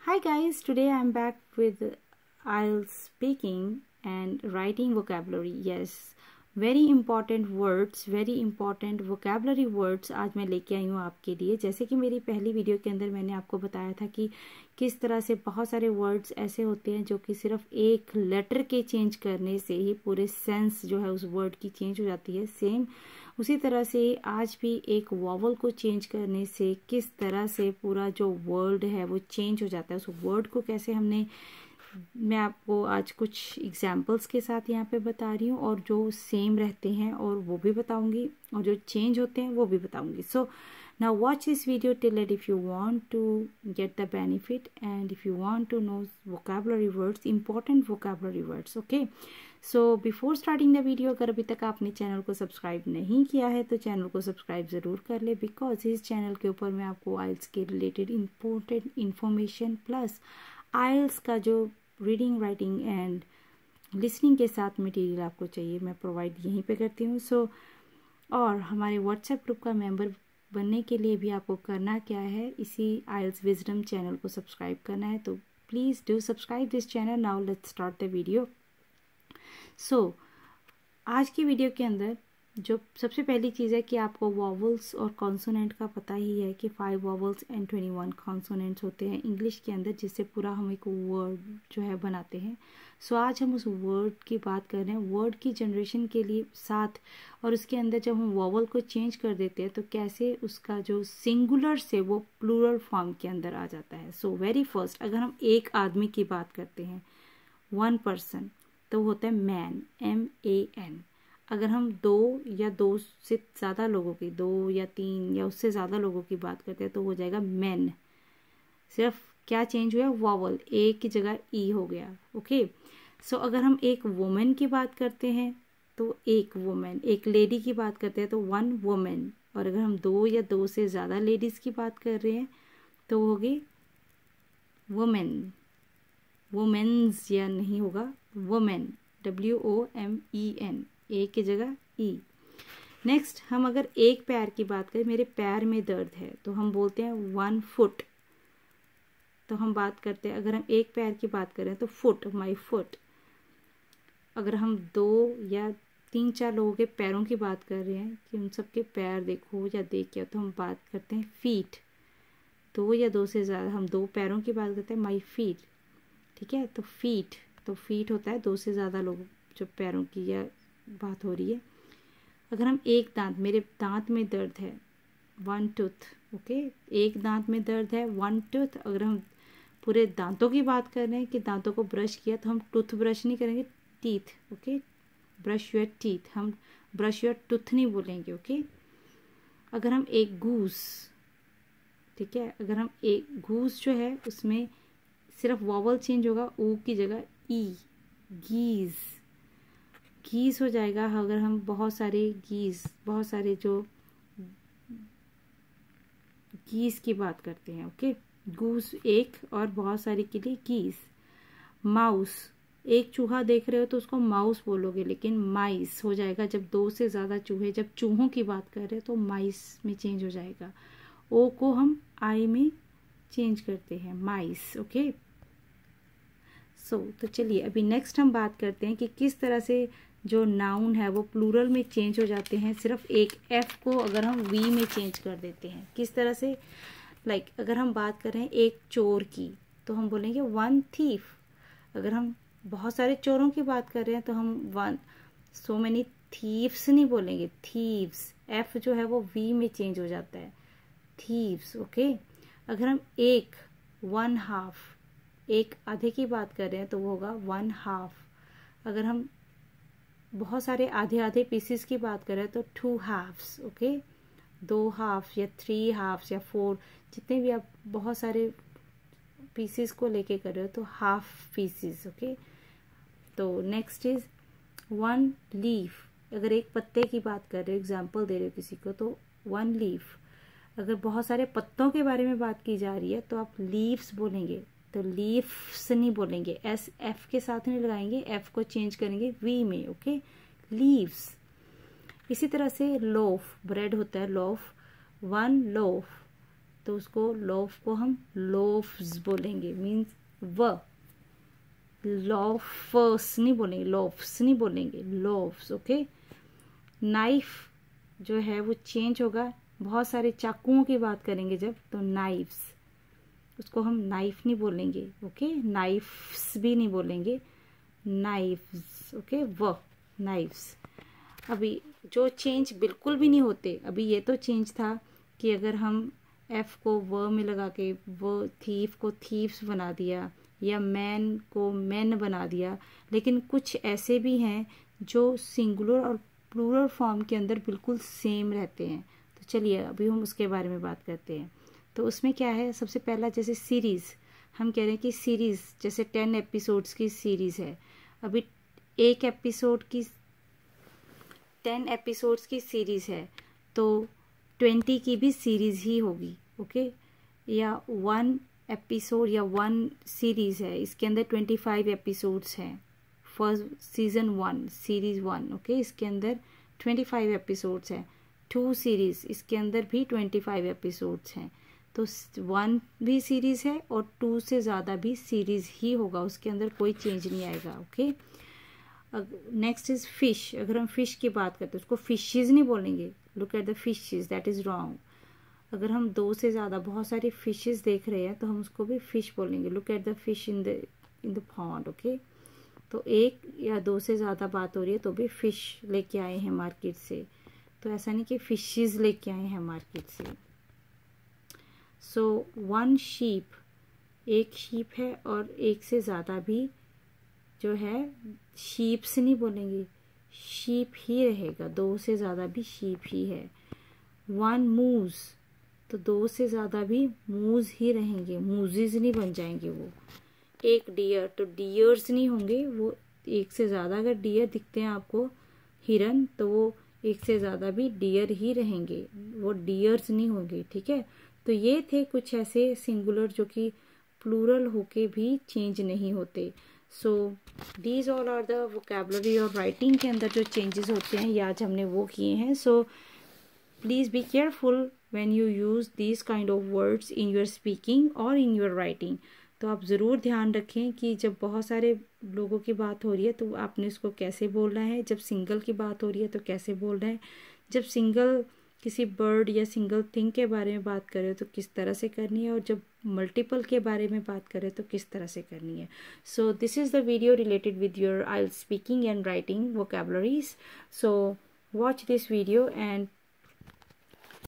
Hi guys, today I'm back with IELTS speaking and writing vocabulary. Yes, very important words, very important vocabulary words आज मैं लेके आई हूँ आपके लिए। जैसे कि मेरी पहली वीडियो के अंदर मैंने आपको बताया था कि किस तरह से बहुत सारे वर्ड्स ऐसे होते हैं जो कि सिर्फ एक लेटर के चेंज करने से ही पूरे सेंस जो है उस वर्ड की चेंज हो जाती है। सेम उसी तरह से आज भी एक वॉवल को चेंज करने से किस तरह से पूरा जो वर्ड है वो चेंज हो जाता है। उस वर्ड को कैसे मैं आपको आज कुछ एग्जाम्पल्स के साथ यहाँ पे बता रही हूँ, और जो सेम रहते हैं और वो भी बताऊंगी, और जो चेंज होते हैं वो भी बताऊंगी। So now watch this video till end if you want to get the benefit and if you want to know vocabulary words, important vocabulary words. Okay, so before starting the video, अगर अभी तक आपने channel को subscribe नहीं किया है तो channel को सब्सक्राइब ज़रूर कर ले, बिकॉज इस चैनल के ऊपर मैं आपको आइल्स के related important information plus IELTS का जो रीडिंग, राइटिंग एंड लिसनिंग के साथ मटेरियल आपको चाहिए मैं प्रोवाइड यहीं पे करती हूँ। सो और हमारे व्हाट्सएप ग्रुप का मेंबर बनने के लिए भी आपको करना क्या है, इसी आइल्स विजडम चैनल को सब्सक्राइब करना है। तो please do subscribe this channel. Now let's start the video. So आज की वीडियो के अंदर जो सबसे पहली चीज़ है कि आपको वॉवल्स और कॉन्सोनेंट का पता ही है कि 5 वॉवल्स एंड 21 कॉन्सोनेंट्स होते हैं इंग्लिश के अंदर, जिससे पूरा हम एक वर्ड जो है बनाते हैं। सो आज हम उस वर्ड की बात कर रहे हैं, वर्ड की जनरेशन के लिए साथ, और उसके अंदर जब हम वॉवल को चेंज कर देते हैं तो कैसे उसका जो सिंगुलर से वो प्लूरल फॉर्म के अंदर आ जाता है। सो वेरी फर्स्ट, अगर हम एक आदमी की बात करते हैं, 1 पर्सन, तो होता है मैन, MAN। अगर हम 2 या 2 से ज़्यादा लोगों की, 2 या 3 या उससे ज़्यादा लोगों की बात करते हैं तो हो जाएगा मेन। सिर्फ क्या चेंज हुआ, वॉवल ए की जगह ई हो गया। ओके, सो अगर हम एक वुमेन की बात करते हैं तो एक वुमेन, एक लेडी की बात करते हैं तो 1 वुमेन, और अगर हम 2 या 2 से ज़्यादा लेडीज़ की बात कर रहे हैं तो होगी वुमेन, वुमेन्स या नहीं होगा वुमेन, WOMEN, ए की जगह ई। नेक्स्ट, हम अगर एक पैर की बात करें, मेरे पैर में दर्द है, तो हम बोलते हैं 1 फुट। तो हम बात करते हैं, अगर हम एक पैर की बात करें तो फुट, माई फुट। अगर हम 2 या 3-4 लोगों के पैरों की बात कर रहे हैं कि उन सबके पैर देखो या देख के, तो हम बात करते हैं फीट। 2 या 2 से ज़्यादा, हम 2 पैरों की बात करते हैं, माई फीट। ठीक है, तो फीट होता है 2 से ज़्यादा लोगों जो पैरों की या बात हो रही है। अगर हम एक दांत, मेरे दांत में दर्द है, 1 टूथ। ओके, एक दांत में दर्द है, 1 टूथ। अगर हम पूरे दांतों की बात कर रहे हैं कि दांतों को ब्रश किया, तो हम टूथ ब्रश नहीं करेंगे, teeth. Okay, brush your teeth, हम ब्रश योर टूथ नहीं बोलेंगे। ओके, अगर हम एक गूस, ठीक है, अगर हम एक गूस जो है उसमें सिर्फ वॉवल चेंज होगा, ऊ की जगह ई, गीज, गीज हो जाएगा। अगर हम बहुत सारे जो गीज की बात करते हैं, ओके, गूस एक और बहुत सारे के लिए गीज। माउस, एक चूहा देख रहे हो तो उसको माउस बोलोगे, लेकिन माइस हो जाएगा जब 2 से ज़्यादा चूहे, जब चूहों की बात कर रहे हो तो माइस में चेंज हो जाएगा। ओ को हम आई में चेंज करते हैं, माइस। ओके, तो चलिए अभी नेक्स्ट हम बात करते हैं कि किस तरह से जो नाउन है वो प्लूरल में चेंज हो जाते हैं, सिर्फ एक एफ को अगर हम वी में चेंज कर देते हैं। किस तरह से, लाइक अगर हम बात कर रहे हैं एक चोर की, तो हम बोलेंगे 1 थीफ। अगर हम बहुत सारे चोरों की बात कर रहे हैं तो हम सो मेनी थीव्स नहीं बोलेंगे, थीव्स। एफ जो है वो वी में चेंज हो जाता है, थीव्स। ओके, अगर हम 1 हाफ, एक आधे की बात कर रहे हैं तो वो होगा 1 हाफ। अगर हम बहुत सारे आधे आधे पीसेस की बात कर रहे हैं तो 2 हाफ्स। ओके, 2 हाफ या 3 हाफ्स या 4, जितने भी आप बहुत सारे पीसेस को लेके कर रहे हो तो हाफ पीसेस। ओके, तो नेक्स्ट इज 1 लीफ। अगर एक पत्ते की बात कर रहे हो, एग्जाम्पल दे रहे हो किसी को, तो 1 लीफ। अगर बहुत सारे पत्तों के बारे में बात की जा रही है तो आप लीव्स बोलेंगे, तो लीव्स नहीं बोलेंगे, एफ के साथ नहीं लगाएंगे, एफ को चेंज करेंगे वी में। Okay, leaves. इसी तरह से लोफ, ब्रेड होता है लोफ, 1 लोफ। तो उसको लोफ को हम लोफ्स बोलेंगे, मीन्स व। लोफर्स नहीं बोलेंगे, लोफ्स नहीं बोलेंगे, लोफ्स। ओके। नाइफ जो है वो चेंज होगा, बहुत सारे चाकुओं की बात करेंगे जब, तो नाइफ्स, उसको हम नाइफ नहीं बोलेंगे। ओके। नाइफ्स भी नहीं बोलेंगे, नाइफ्स। ओके। व नाइफ्स। अभी जो चेंज बिल्कुल भी नहीं होते, अभी ये तो चेंज था कि अगर हम एफ को व में लगा के वो थीफ को थीव्स बना दिया, या मैन को मैन बना दिया, लेकिन कुछ ऐसे भी हैं जो सिंगुलर और प्लूरल फॉर्म के अंदर बिल्कुल सेम रहते हैं। तो चलिए अभी हम उसके बारे में बात करते हैं। तो उसमें क्या है, सबसे पहला जैसे सीरीज़, हम कह रहे हैं कि सीरीज़ जैसे 10 एपिसोड्स की सीरीज़ है। अभी एक एपिसोड की 10 एपिसोड्स की सीरीज़ है तो 20 की भी सीरीज़ ही होगी। ओके। या 1 एपिसोड या 1 सीरीज़ है, इसके अंदर 25 एपिसोड्स हैं। First season 1 series 1। ओके। इसके अंदर 25 एपिसोड्स हैं। 2 सीरीज़, इसके अंदर भी 25 एपिसोड्स हैं। तो 1 भी सीरीज़ है और 2 से ज़्यादा भी सीरीज़ ही होगा, उसके अंदर कोई चेंज नहीं आएगा। ओके। Next is fish. अगर हम फिश की बात करते हैं उसको फिशेज नहीं बोलेंगे, look at the fishes, that is wrong. अगर हम 2 से ज़्यादा बहुत सारी फिशेज देख रहे हैं तो हम उसको भी फिश बोलेंगे, look at the fish in the pond. Okay. तो 1 या 2 से ज़्यादा बात हो रही है तो भी फिश लेके आए हैं मार्केट से, तो ऐसा नहीं कि फिशेज लेके आए हैं मार्केट से। सो 1 शीप, एक शीप है और 1 से ज़्यादा भी जो है शीप्स नहीं बोलेंगे, शीप ही रहेगा, 2 से ज़्यादा भी शीप ही है। 1 मूज, तो 2 से ज़्यादा भी मूज ही रहेंगे, मूजेज नहीं बन जाएंगे वो। 1 डियर, तो डियर्स नहीं होंगे वो, 1 से ज़्यादा अगर डियर दिखते हैं आपको हिरन, तो वो 1 से ज़्यादा भी डियर ही रहेंगे, वो डियर्स नहीं होंगे। ठीक है। तो ये थे कुछ ऐसे सिंगुलर जो कि प्लूरल होके भी चेंज नहीं होते। So these all are the vocabulary और राइटिंग के अंदर जो चेंजेस होते हैं, ये आज हमने वो किए हैं। So please be careful when you use these kind of words in your speaking और इन योर राइटिंग। तो आप ज़रूर ध्यान रखें कि जब बहुत सारे लोगों की बात हो रही है तो आपने उसको कैसे बोलना है, जब सिंगल की बात हो रही है तो कैसे बोलना है, जब सिंगल किसी बर्ड या सिंगल थिंग के बारे में बात करें तो किस तरह से करनी है, और जब मल्टीपल के बारे में बात करें तो किस तरह से करनी है। So this is the video related with your IELTS speaking and writing vocabularies. So watch this video and